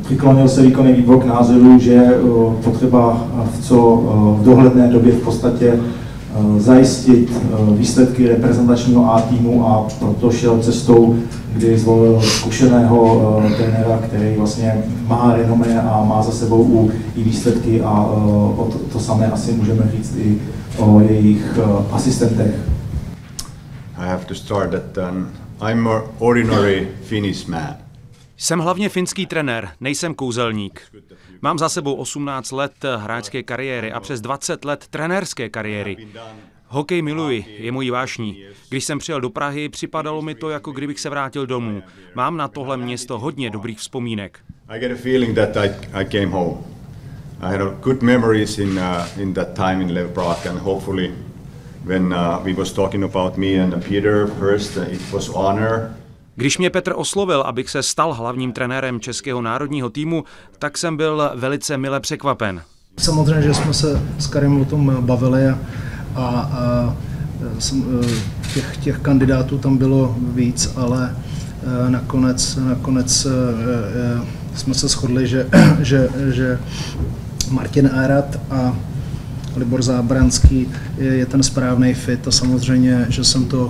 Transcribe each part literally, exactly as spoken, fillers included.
Přiklonil se výkonný výbor k názoru, že potřeba v co v dohledné době v podstatě zajistit výsledky reprezentačního A týmu a proto šel cestou, kdy zvolil zkušeného trenéra, který vlastně má renomé a má za sebou u, i výsledky a o to, to samé asi můžeme říct i o jejich asistentech. I have to start that um, I'm an ordinary Finnish man. Jsem hlavně finský trenér, nejsem kouzelník. Mám za sebou osmnáct let hráčské kariéry a přes dvacet let trenérské kariéry. Hokej miluji, je mojí vášní. Když jsem přijel do Prahy, připadalo mi to, jako kdybych se vrátil domů. Mám na tohle město hodně dobrých vzpomínek. I get a feeling that I, I came home. I had good memories in uh, in that time in Levbrach, and hopefully when uh, we was talking about me and Peter first, uh, it was honor. Když mě Petr oslovil, abych se stal hlavním trenérem českého národního týmu, tak jsem byl velice mile překvapen. Samozřejmě, že jsme se s Karim o tom bavili a, a, a těch, těch kandidátů tam bylo víc, ale nakonec, nakonec jsme se shodli, že, že, že Martin Erat a Libor Zábranský je, je ten správný fit a samozřejmě, že jsem to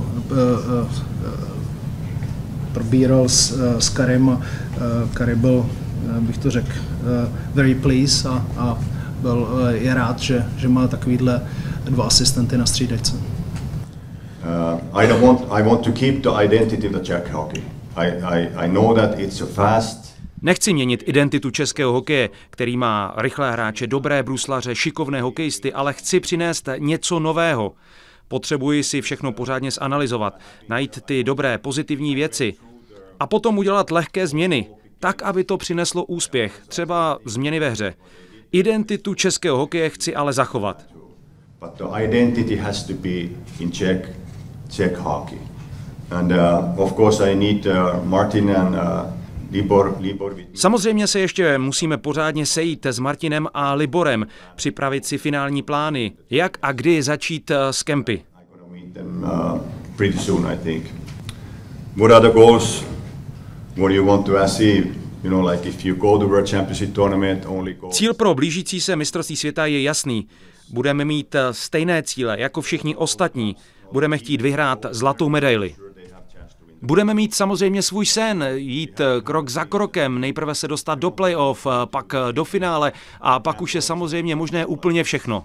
probíral s, s Karim a Karim byl, bych to řekl, very pleased a, a byl, je rád, že, že má takovýhle dva asistenty na střídačce. Uh, I don't want I want to keep the identity of the Czech hockey. I, I, I know that it's a fast. Nechci měnit identitu českého hokeje, který má rychlé hráče, dobré bruslaře, šikovné hokejisty, ale chci přinést něco nového. Potřebuji si všechno pořádně zanalyzovat, najít ty dobré, pozitivní věci a potom udělat lehké změny, tak, aby to přineslo úspěch, třeba změny ve hře. Identitu českého hokeje chci ale zachovat. But the identity has to be in Czech, Czech hockey. And uh, of course I need uh, Martin and uh, Libor, Libor. Samozřejmě se ještě musíme pořádně sejít s Martinem a Liborem, připravit si finální plány, jak a kdy začít s kempy. Uh, pretty soon, I think. What are the goals? What do you want to achieve? You know, like if you go to World Championship tournament, only goals. Cíl pro blížící se mistrovství světa je jasný. Budeme mít stejné cíle jako všichni ostatní. Budeme chtít vyhrát zlatou medaili. Budeme mít samozřejmě svůj sen, jít krok za krokem, nejprve se dostat do playoff, pak do finále a pak už je samozřejmě možné úplně všechno.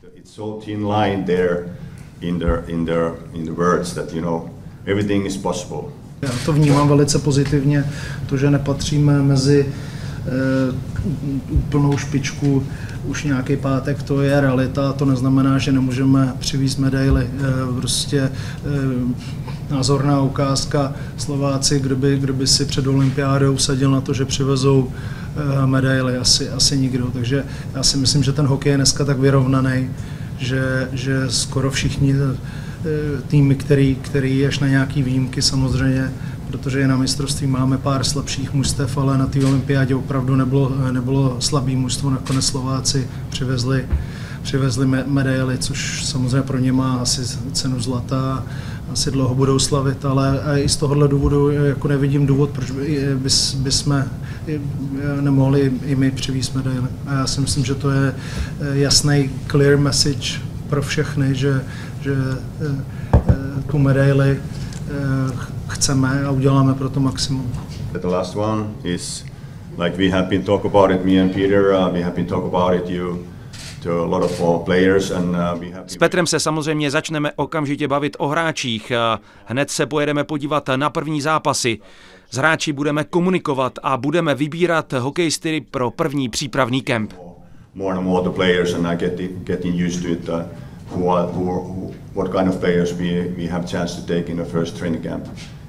Já to vnímám velice pozitivně, to, že nepatříme mezi e, úplnou špičku, už nějaký pátek, to je realita, to neznamená, že nemůžeme přivízt medaily. E, prostě e, názorná ukázka, Slováci, kdo by, kdo by si před olympiádou sadil na to, že přivezou e, medaily, asi, asi nikdo. Takže já si myslím, že ten hokej je dneska tak vyrovnaný, že, že skoro všichni týmy, který, který až na nějaký výjimky samozřejmě, protože i na mistrovství máme pár slabších mužstev, ale na té olympiádě opravdu nebylo, nebylo slabý mužstvo, nakonec Slováci přivezli, přivezli medaily, což samozřejmě pro ně má asi cenu zlata, asi dlouho budou slavit, ale i z tohohle důvodu jako nevidím důvod, proč by, bys, bychom nemohli i my přivízt medaily. A já si myslím, že to je jasný clear message pro všechny, že, že tu medaili chceme a uděláme pro to maximum. The last one is like we have been talk about it, me and Peter, uh, we have been talk about it you to a lot of uh, players and uh, we have. S Petrem se samozřejmě začneme okamžitě bavit o hráčích. Hned se pojedeme podívat na první zápasy. S hráči budeme komunikovat a budeme vybírat hokejisty pro první přípravný kemp. More and more the players and I get getting used to it. Uh, who are, who, who, what kind of players we we have chance to take in the first training camp.